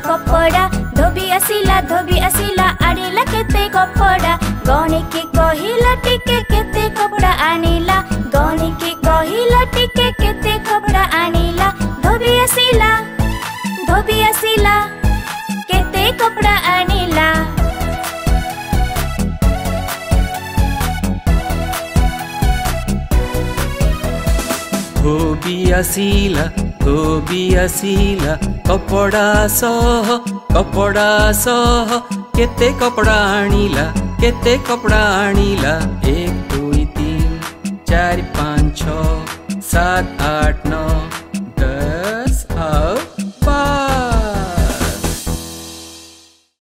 कपड़ा धोबी आसिला आनिला केते कपड़ा गणिकी कहिला टिके केते कपड़ा आनिला गणिकी कहिला टिके केते कपड़ा आनिला धोबी आसिला केते कपड़ा आनिला। धोबी आसिला कपड़ा सह केते कपड़ा आनिला 1 2 3 4 5 6 7 8 9